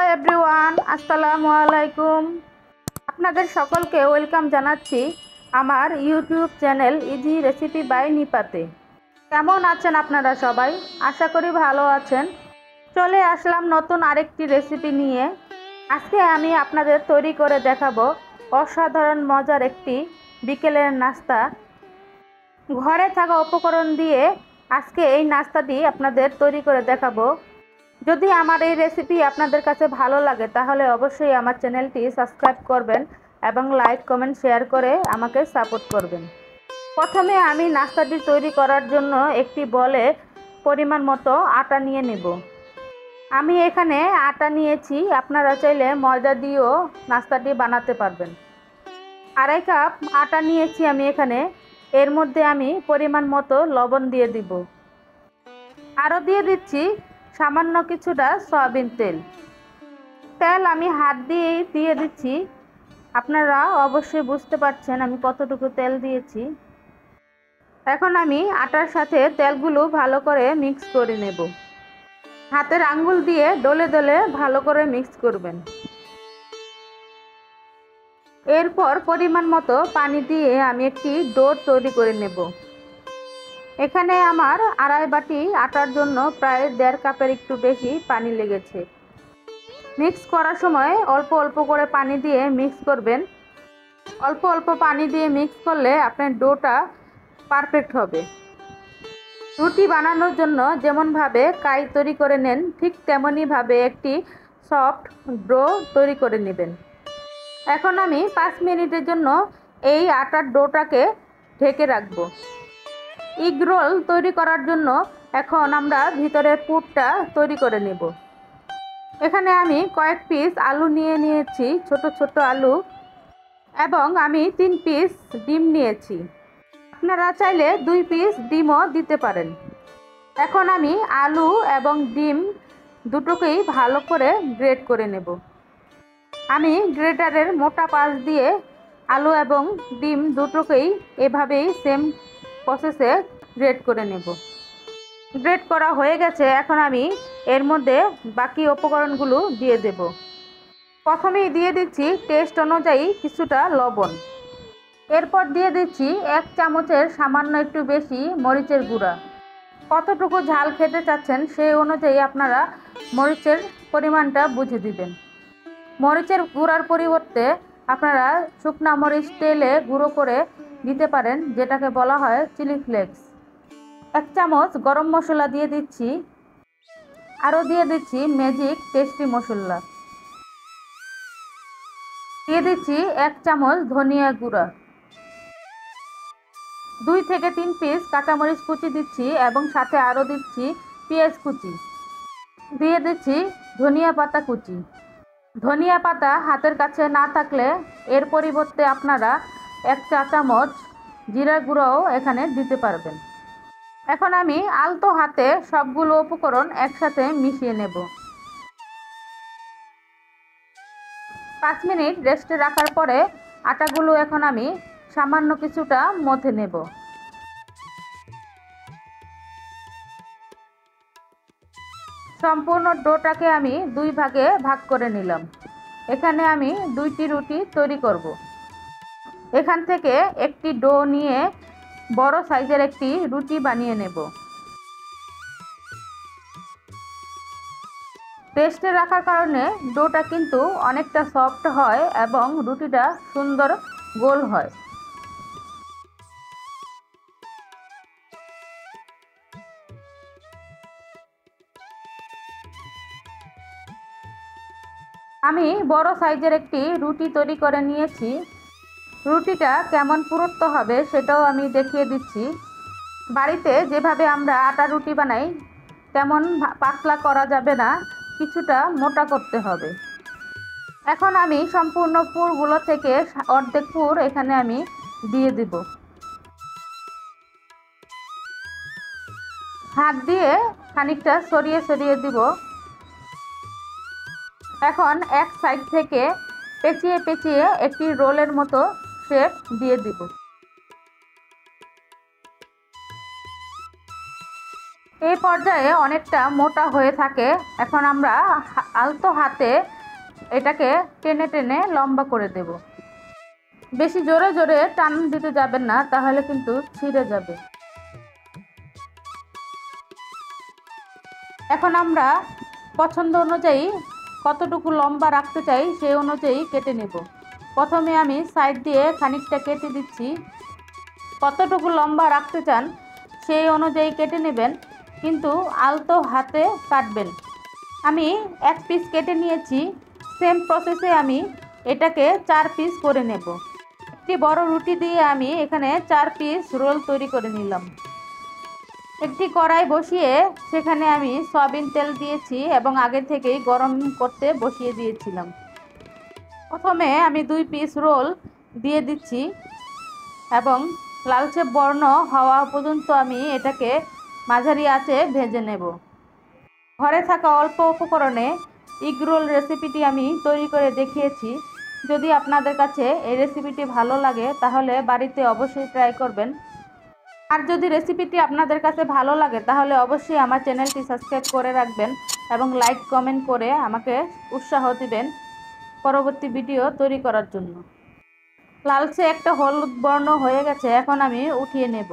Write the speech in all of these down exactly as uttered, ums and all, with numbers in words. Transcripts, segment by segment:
Everyone, আসসালামু আলাইকুম। আপনাদের সকলকে ওয়েলকাম জানাচ্ছি আমার YouTube channel easy recipe by নিপাতে। কেমন আছেন আপনারা সবাই? আশা করি ভালো আছেন। চলে আসলাম নতুন আরেকটি রেসিপি নিয়ে। আজকে আমি আপনাদের তৈরি করে দেখাবো অসাধারণ মজার একটি বিকেলের নাস্তা। ঘরে থাকা উপকরণ দিয়ে আজকে এই নাস্তাটি আপনাদের তৈরি করে দেখাবো। যদি আমার এই রেসিপি আপনাদের কাছে ভালো লাগে তাহলে অবশ্যই আমার চ্যানেলটি সাবস্ক্রাইব করবেন এবং লাইক কমেন্ট শেয়ার করে আমাকে সাপোর্ট করবেন। প্রথমে আমি নাস্তাটি তৈরি করার জন্য একটি বলে পরিমাণ মতো আটা নিয়ে নেব। আমি এখানে আটা নিয়েছি, আপনারা চাইলে ময়দা দিয়েও নাস্তাটি বানাতে পারবেন। আড়াই কাপ আটা নিয়েছি আমি এখানে। এর মধ্যে আমি পরিমাণ মতো লবণ দিয়ে দিব। আরও দিয়ে দিচ্ছি সামান্য কিছুটা সয়াবিন তেল। তেল আমি হাত দিয়েই দিয়ে দিচ্ছি। আপনারা অবশ্যই বুঝতে পারছেন আমি কতটুকু তেল দিয়েছি। এখন আমি আটার সাথে তেলগুলো ভালো করে মিক্স করে নেব। হাতের আঙ্গুল দিয়ে ডলে ডলে ভালো করে মিক্স করবেন। এরপর পরিমাণ মতো পানি দিয়ে আমি একটি ডো তৈরি করে নেব। এখানে আমার আড়াই বাটি আটার জন্য প্রায় দেড় কাপের একটু বেশি পানি লেগেছে। মিক্স করার সময় অল্প অল্প করে পানি দিয়ে মিক্স করবেন। অল্প অল্প পানি দিয়ে মিক্স করলে আপনার ডোটা পারফেক্ট হবে। রুটি বানানোর জন্য যেমনভাবে কাই তৈরি করে নেন ঠিক তেমনইভাবে একটি সফট ডো তৈরি করে নেবেন। এখন আমি পাঁচ মিনিটের জন্য এই আটার ডোটাকে ঢেকে রাখবো। এগ রোল তৈরি করার জন্য এখন আমরা ভিতরের পুরটা তৈরি করে নেব। এখানে আমি কয়েক পিস আলু নিয়ে নিয়েছি, ছোট ছোট আলু, এবং আমি তিন পিস ডিম নিয়েছি। আপনারা চাইলে দুই পিস ডিমও দিতে পারেন। এখন আমি আলু এবং ডিম দুটোকেই ভালো করে গ্রেট করে নেব। আমি গ্রেটারের মোটা পাশ দিয়ে আলু এবং ডিম দুটোকেই এভাবেই সেম প্রসেসে গ্রেট করে নেব। গ্রেট করা হয়ে গেছে। এখন আমি এর মধ্যে বাকি উপকরণগুলো দিয়ে দেব। প্রথমেই দিয়ে দিচ্ছি টেস্ট অনুযায়ী কিছুটা লবণ। এরপর দিয়ে দিচ্ছি এক চামচের সামান্য একটু বেশি মরিচের গুঁড়া। কতটুকু ঝাল খেতে চাচ্ছেন সেই অনুযায়ী আপনারা মরিচের পরিমাণটা বুঝে দিবেন। মরিচের গুঁড়ার পরিবর্তে আপনারা শুকনা মরিচ তেলে গুঁড়ো করে দিতে পারেন, যেটাকে বলা হয় চিলি ফ্লেক্স। এক চামচ গরম মশলা দিয়ে দিচ্ছি। আরও দিয়ে দিচ্ছি ম্যাজিক টেস্টি মশলা। দিয়ে দিচ্ছি এক চামচ ধনিয়া গুঁড়া। দুই থেকে তিন পিস কাঁচামরিচ কুচি দিচ্ছি এবং সাথে আরও দিচ্ছি পেঁয়াজ কুচি। দিয়ে দিচ্ছি ধনিয়া পাতা কুচি। ধনিয়া পাতা হাতের কাছে না থাকলে এর পরিবর্তে আপনারা এক চা চামচ জিরা গুঁড়োও এখানে দিতে পারবেন। এখন আমি আলতো হাতে সবগুলো উপকরণ একসাথে মিশিয়ে নেব। পাঁচ মিনিট রেস্টে রাখার পরে আটাগুলো এখন আমি সামান্য কিছুটা মথে নেব। সম্পূর্ণ ডোটাকে আমি দুই ভাগে ভাগ করে নিলাম। এখানে আমি দুইটি রুটি তৈরি করব। এখান থেকে একটি ডো নিয়ে বড় সাইজের একটি রুটি বানিয়ে নেব। রেস্টে রাখার কারণে ডোটা কিন্তু অনেকটা সফট হয় এবং রুটিটা সুন্দর গোল হয়। আমি বড় সাইজের একটি রুটি তৈরি করে নিয়েছি। রুটিটা কেমন পুরুত্ব হবে সেটাও আমি দেখিয়ে দিচ্ছি। বাড়িতে যেভাবে আমরা আটা রুটি বানাই তেমন পাতলা করা যাবে না, কিছুটা মোটা করতে হবে। এখন আমি সম্পূর্ণ পুরগুলো থেকে অর্ধেক পুর এখানে আমি দিয়ে দিব। হাত দিয়ে খানিকটা সরিয়ে সরিয়ে দিব। এখন এক সাইড থেকে পেঁচিয়ে পেঁচিয়ে একটি রোলের মতো শেপ দিয়ে দিব। এই পর্যায়ে অনেকটা মোটা হয়ে থাকে। এখন আমরা আলতো হাতে এটাকে টেনে টেনে লম্বা করে দেব। বেশি জোরে জোরে টান দিতে যাবেন না, তাহলে কিন্তু ছিঁড়ে যাবে। এখন আমরা পছন্দ অনুযায়ী কতটুকু লম্বা রাখতে চাই সেই অনুযায়ী কেটে নেব। প্রথমে আমি সাইড দিয়ে খানিকটা কেটে দিচ্ছি। কতটুকু লম্বা রাখতে চান সেই অনুযায়ী কেটে নেবেন, কিন্তু আলতো হাতে কাটবেন। আমি এক পিস কেটে নিয়েছি। সেম প্রসেসে আমি এটাকে চার পিস করে নেব। একটি বড় রুটি দিয়ে আমি এখানে চার পিস রোল তৈরি করে নিলাম। একটি কড়াই বসিয়ে সেখানে আমি সয়াবিন তেল দিয়েছি এবং আগে থেকেই গরম করতে বসিয়ে দিয়েছিলাম। প্রথমে আমি দুই পিস রোল দিয়ে দিচ্ছি এবং লালচে বর্ণ হওয়া পর্যন্ত আমি এটাকে মাঝারি আঁচে ভেজে নেব। ঘরে থাকা অল্প উপকরণে এগ রোল রেসিপিটি আমি তৈরি করে দেখিয়েছি। যদি আপনাদের কাছে এই রেসিপিটি ভালো লাগে তাহলে বাড়িতে অবশ্যই ট্রাই করবেন। আর যদি রেসিপিটি আপনাদের কাছে ভালো লাগে তাহলে অবশ্যই আমার চ্যানেলটি সাবস্ক্রাইব করে রাখবেন এবং লাইক কমেন্ট করে আমাকে উৎসাহ দিবেন পরবর্তী ভিডিও তৈরি করার জন্য। লালচে একটা হলুদ বর্ণ হয়ে গেছে, এখন আমি উঠিয়ে নেব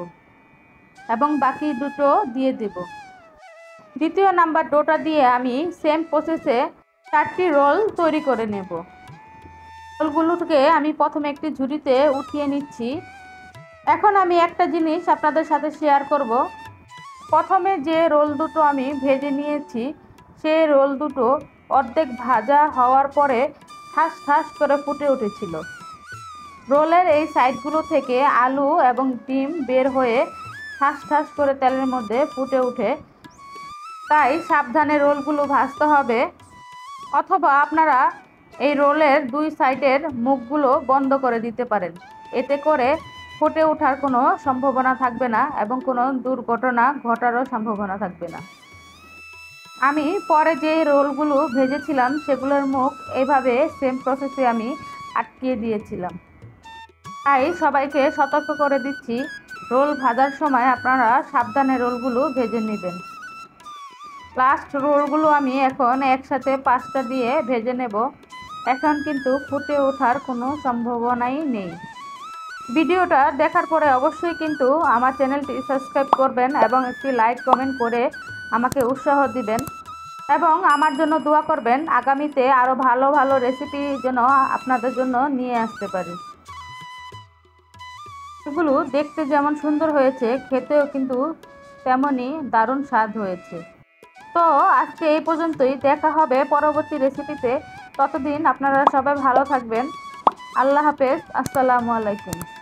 এবং বাকি দুটো দিয়ে দেব। দ্বিতীয় নাম্বার ডোটা দিয়ে আমি সেম প্রসেসে চারটি রোল তৈরি করে নেব। রোলগুলোকে আমি প্রথমে একটি ঝুড়িতে উঠিয়ে নিচ্ছি। এখন আমি একটা জিনিস আপনাদের সাথে শেয়ার করব। প্রথমে যে রোল দুটো আমি ভেজে নিয়েছি সেই রোল দুটো অর্ধেক ভাজা হওয়ার পরে ঠাস ঠাস করে ফুটে উঠেছিল। রোলের এই সাইডগুলো থেকে আলু এবং ডিম বের হয়ে ঠাস ঠাস করে তেলের মধ্যে ফুটে ওঠে। তাই সাবধানে রোলগুলো ভাজতে হবে, অথবা আপনারা এই রোলের দুই সাইডের মুখগুলো বন্ধ করে দিতে পারেন। এতে করে ফুটে ওঠার কোনো সম্ভাবনা থাকবে না এবং কোনো দুর্ঘটনা ঘটারও সম্ভাবনা থাকবে না। আমি পরে যে রোলগুলো ভেজেছিলাম সেগুলোর মুখ এইভাবে সেম প্রসেসে আমি আটকিয়ে দিয়েছিলাম। তাই সবাইকে সতর্ক করে দিচ্ছি, রোল ভাজার সময় আপনারা সাবধানে রোলগুলো ভেজে নেবেন। লাস্ট রোলগুলো আমি এখন একসাথে পাঁচটা দিয়ে ভেজে নেব। এখন কিন্তু ফুটে ওঠার কোনো সম্ভাবনাই নেই। ভিডিওটা দেখার পরে অবশ্যই কিন্তু আমার চ্যানেলটি সাবস্ক্রাইব করবেন এবং একটি লাইক কমেন্ট করে আমাকে উৎসাহ দিবেন এবং আমার জন্য দোয়া করবেন আগামীতে আরও ভালো ভালো রেসিপি যেন আপনাদের জন্য নিয়ে আসতে পারি। এগুলো দেখতে যেমন সুন্দর হয়েছে, খেতেও কিন্তু তেমনই দারুণ স্বাদ হয়েছে। তো আজকে এই পর্যন্তই, দেখা হবে পরবর্তী রেসিপিতে। ততদিন আপনারা সবাই ভালো থাকবেন। আল্লাহ হাফেজ। আসসালামু আলাইকুম।